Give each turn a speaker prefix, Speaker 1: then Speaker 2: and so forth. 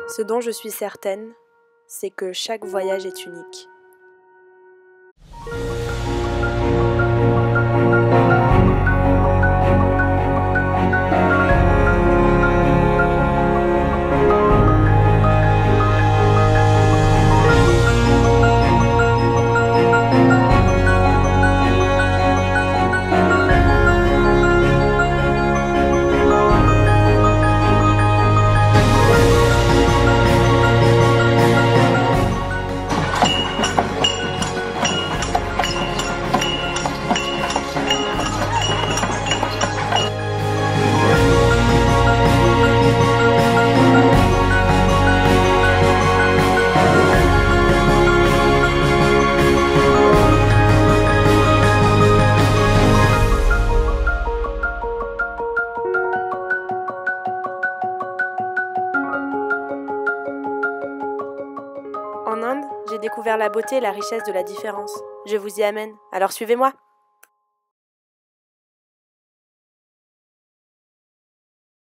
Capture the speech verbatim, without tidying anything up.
Speaker 1: Ce dont je suis certaine, c'est que chaque voyage est unique. En Inde, j'ai découvert la beauté et la richesse de la différence. Je vous y amène, alors suivez-moi!